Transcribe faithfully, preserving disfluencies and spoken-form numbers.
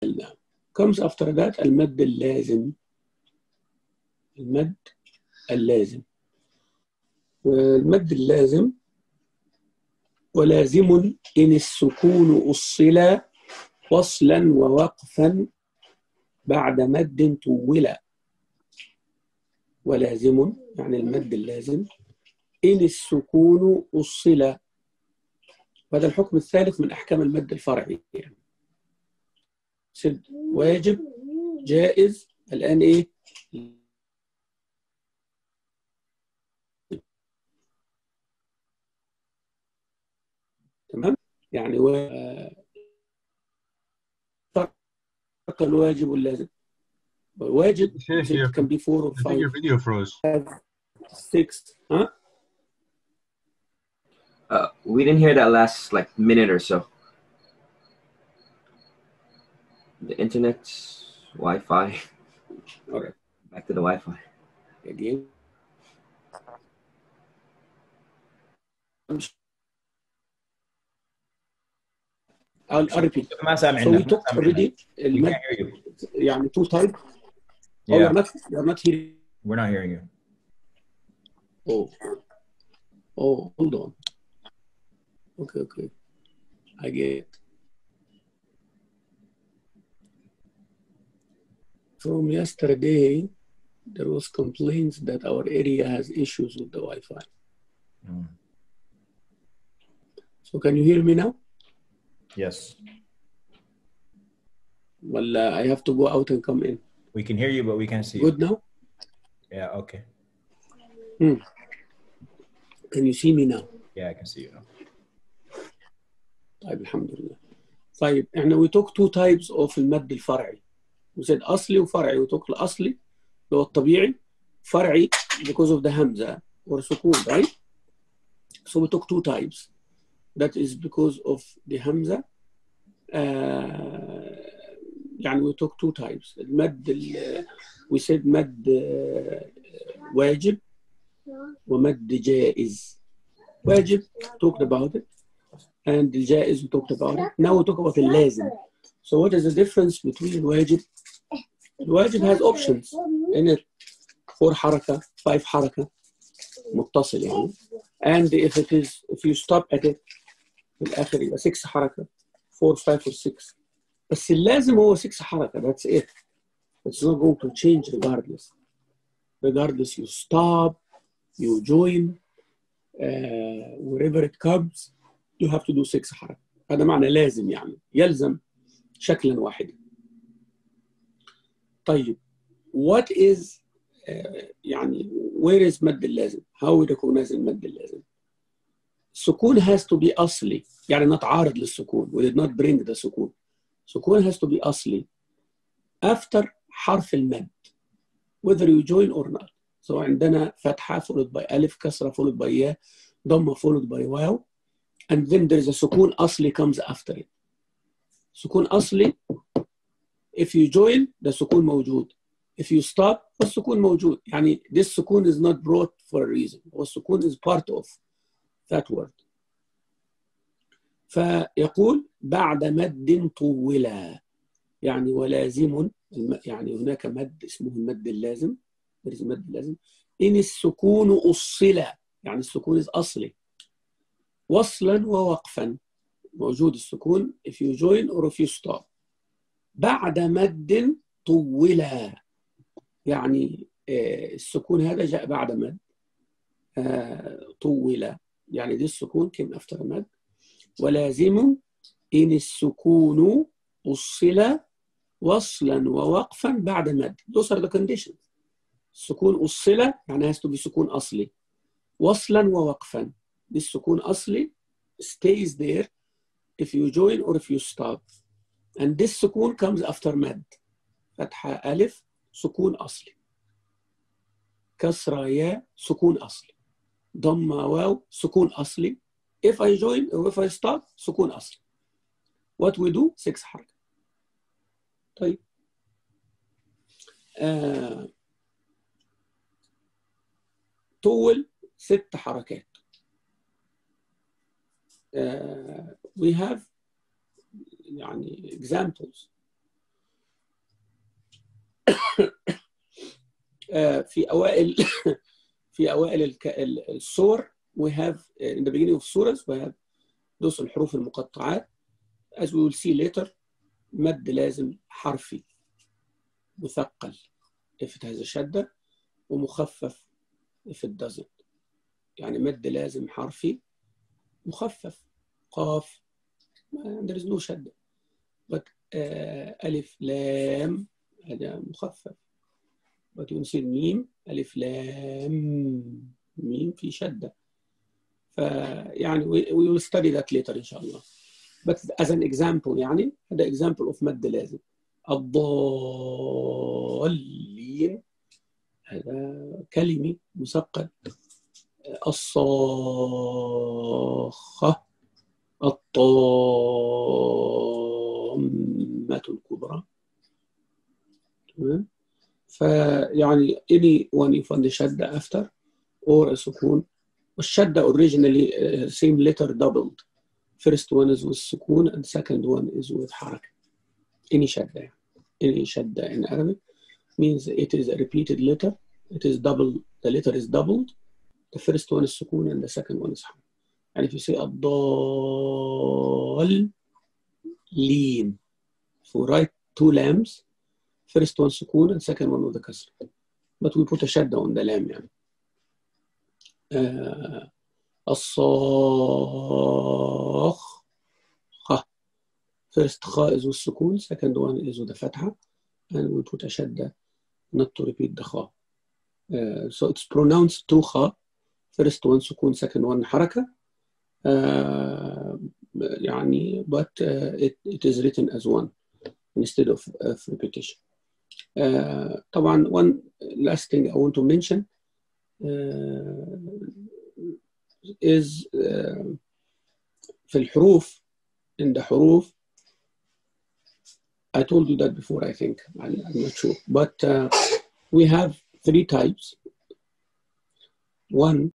comes after that المد اللازم. المد اللازم. والمد اللازم ولازم إن السكون أصل وصلا ووقفا بعد مد طول. ولازم يعني المد اللازم إن السكون أصل. هذا الحكم الثالث من أحكام المد الفرعي يعني. واجب، جائز، الآن إيه؟ تمام؟ يعني فرق الواجب واللازم. واجب can be four or I think your five, video froze. six. Huh? Uh, we didn't hear that last like minute or so. The internet, Wi-Fi. All right. Back to the Wi-Fi. Again. I'll, I'll repeat. So we took already المد يعني two types. Oh, you're not, you're not hearing. We're not hearing you. Oh. Oh, hold on. Okay, okay. I get it. From yesterday, there was complaints that our area has issues with the Wi-Fi. Mm. So can you hear me now? Yes. Well, uh, I have to go out and come in. We can hear you, but we can't see Good you. now? Yeah, okay. Hmm. Can you see me now? Yeah, I can see you now. طيب الحمد لله. طيب احنا we took two types of المد الفرعي. We said أصلي وفرعي. We took الأصلي اللي هو الطبيعي. فرعي because of the همزة or سكون, right? So we took two types. That is because of the همزة. Uh, يعني we took two types. المد we said مد واجب ومد جائز. واجب talked about it, and الجائز we talked about it. Now we talk about اللازم. So what is the difference between الواجب? الواجب has options in it. four حركة, five حركة, متصل يعني. And if it is, if you stop at it في الآخر يبقى six حركة, four, five or six. بس اللازم هو six حركة. That's it. It's not going to change regardless. Regardless you stop, you join, uh, wherever it comes, you have to do six حركة. هذا معنى لازم يعني يلزم شكلا واحدا. طيب what is uh, يعني where is مد اللازم؟ how we recognize المد اللازم؟ السكون has to be أصلي يعني نتعارض للسكون. we did not bring the سكون. سكون has to be أصلي after حرف المد whether you join or not. So عندنا فتحة followed by ألف, كسرة followed by ياء, ضمة followed by واو, and then there is a سكون أصلي comes after it. سكون أصلي if you join the سكون موجود. If you stop السكون موجود. يعني this سكون is not brought for a reason. والسكون is part of that word. فيقول بعد مد طولا يعني ولازم يعني هناك مد اسمه المد اللازم. there is المد اللازم. إن السكون أصل يعني السكون is أصلي وصلا ووقفا موجود السكون if you join or if you stop. بعد مد طولا يعني السكون هذا جاء بعد مد طولا يعني دي السكون came after مد. ولازم إن السكون أصل وصلا ووقفا بعد مد. Those are the conditions. السكون أصل يعني has to be سكون أصلي وصلا ووقفا. دي السكون أصلي stays there if you join or if you stop. And this سكون comes after مد. فتحة ألف سكون أصلي, كسرة ياء سكون أصلي, ضمة واو سكون أصلي. If I join or if I stop سكون أصلي. What we do six حركة. طيب آه. طول ست حركات. آه. We have يعني examples. في أوائل في أوائل الصور we have in the beginning of surahs we have those الحروف المقطعات as we will see later مد لازم حرفي مثقل if it has a شدة ومخفف if it doesn't. يعني مد لازم حرفي مخفف قاف there is no شدة but uh, ألف لام هذا مخفف but ينسي ميم ألف لام ميم في شدة فيعني we, we will study that later إن شاء الله but as an example يعني هذا example of مد لازم الضالين هذا كلمة مثقل الصاخة الطامة الكبرى تمام فيعني any one you find the شدة after or a سكون والشدة originally uh, same letter doubled first one is with سكون and second one is with حركة any شدة any شدة in Arabic means it is a repeated letter it is double the letter is doubled the first one is سكون and the second one is حركة and if you say الضالين if we write two lambs first one سكون and second one with the كسر but we put a شدة on the lamb يعني uh, الصاخ خ first خ is with سكون second one is with the فتحة and we put a شدة not to repeat the خ uh, so it's pronounced two خ first one سكون second one حركة uh, يعني but uh, it, it is written as one instead of, of repetition uh, طبعا one last thing I want to mention uh, is uh, في الحروف in the حروف I told you that before I think I'm, I'm not sure but uh, we have three types one